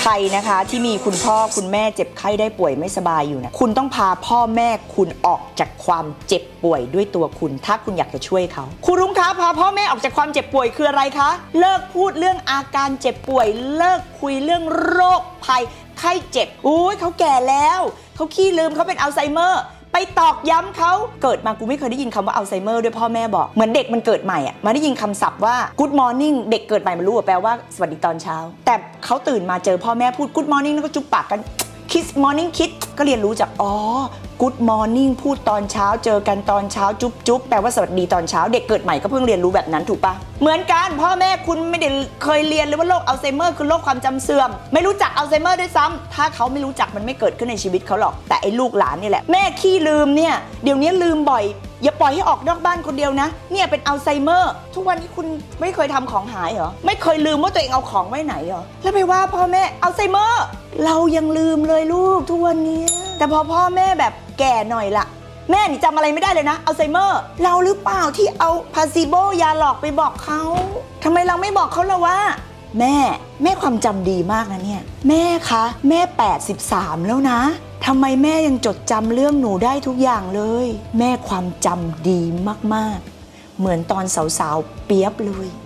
ใครนะคะที่มีคุณพ่อคุณแม่เจ็บไข้ได้ป่วยไม่สบายอยู่นะคุณต้องพาพ่อแม่คุณออกจากความเจ็บป่วยด้วยตัวคุณถ้าคุณอยากจะช่วยเขาคุณรุ้งคะพาพ่อแม่ออกจากความเจ็บป่วยคืออะไรคะเลิกพูดเรื่องอาการเจ็บป่วยเลิกคุยเรื่องโรคภัยไข้เจ็บอุ้ยเขาแก่แล้วเขาขี้ลืมเขาเป็นอัลไซเมอร์ไปตอกย้ำเขาเกิดมากูไม่เคยได้ยินคำว่าอัลไซเมอร์ด้วยพ่อแม่บอกเหมือนเด็กมันเกิดใหม่มาได้ยินคำศัพท์ว่า Good morning เด็กเกิดใหม่มันรู้ว่าแปลว่าสวัสดีตอนเช้าแต่เขาตื่นมาเจอพ่อแม่พูด Good morning แล้วก็จุ๊บปากกัน Kiss morning kiss ก็เรียนรู้จากGood morning พูดตอนเช้าเจอกันตอนเช้าจุ๊บจุ๊บแปลว่าสวัสดีตอนเช้าเด็กเกิดใหม่ก็เพิ่งเรียนรู้แบบนั้นถูกปะเหมือนกันพ่อแม่คุณไม่ได้เคยเรียนเลยว่าโรคอัลไซเมอร์คือโรคความจำเสื่อมไม่รู้จักอัลไซเมอร์ด้วยซ้ำถ้าเขาไม่รู้จักมันไม่เกิดขึ้นในชีวิตเขาหรอกแต่ไอ้ลูกหลานนี่แหละแม่ขี้ลืมเนี่ยเดี๋ยวนี้ลืมบ่อยอย่าปล่อยให้ออกนอกบ้านคนเดียวนะเนี่ยเป็นอัลไซเมอร์ทุกวันนี้คุณไม่เคยทำของหายเหรอไม่เคยลืมว่าตัวเองเอาของไว้ไหนเหรอแล้วไปว่าพ่อแม่อัลไซเมอร์เรายังลืมเลยลูกทุกวันนี้แต่พอพ่อแม่แบบแก่หน่อยละแม่นี่จำอะไรไม่ได้เลยนะอัลไซเมอร์เราหรือเปล่าที่เอาพาซิโบยาหลอกไปบอกเขาทำไมเราไม่บอกเขาล่ะว่าแม่ความจำดีมากนะเนี่ยแม่คะแม่83แล้วนะทำไมแม่ยังจดจำเรื่องหนูได้ทุกอย่างเลยแม่ความจำดีมากๆเหมือนตอนสาวๆเปียบเลย